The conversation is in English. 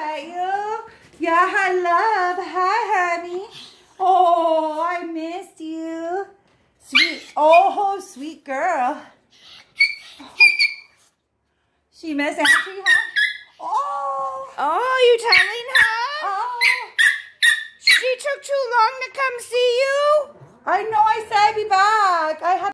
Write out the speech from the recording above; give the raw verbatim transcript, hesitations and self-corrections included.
that you? Yeah, hi, love. Hi, honey. Oh, I missed you. Sweet. Oh, sweet girl. She missed Auntie, huh? Oh. Oh, you telling her? Oh. She took too long to come see you? I know I said I'd be back. I had